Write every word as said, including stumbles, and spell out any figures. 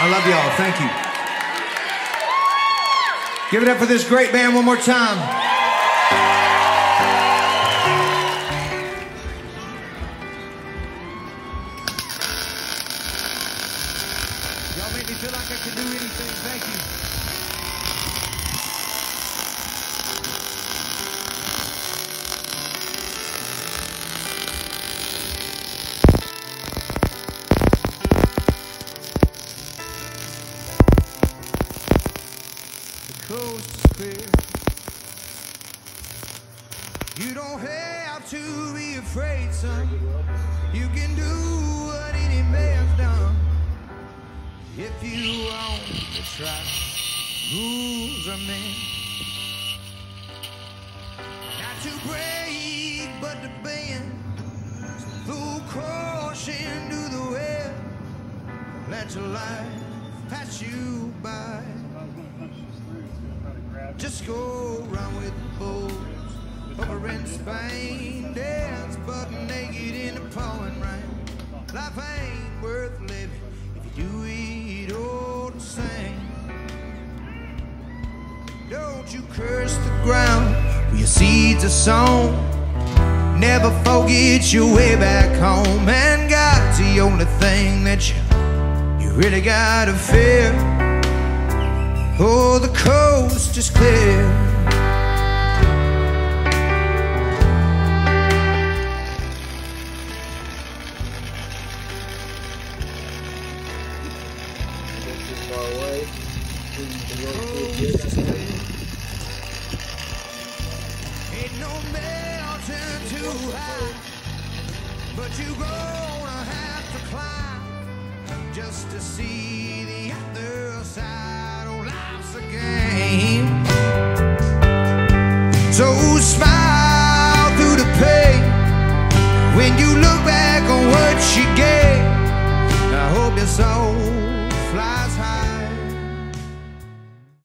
I love y'all. Thank you. Give it up for this great band one more time. Y'all make me feel like I can do anything. Thank you. Coast is clear. You don't have to be afraid, son. You can do what any man's done if you want to try. Rules are meant not to break, but to bend. So throw caution to the wind. Let your life pass you by. Just go round with the boats over in Spain. Dance butt naked in the pouring rain. Life ain't worth living if you do it all the same. Don't you curse the ground where your seeds are sown. Never forget your way back home. And God's the only thing that you, you really gotta fear. Oh, the coast is clear. Ain't no mountain too high, but you gonna have to climb just to see the other side. Life's a game, so smile through the pain when you look back on what you gave.